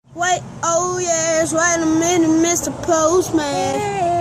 Wait, oh yes, wait a minute, Mr. Postman.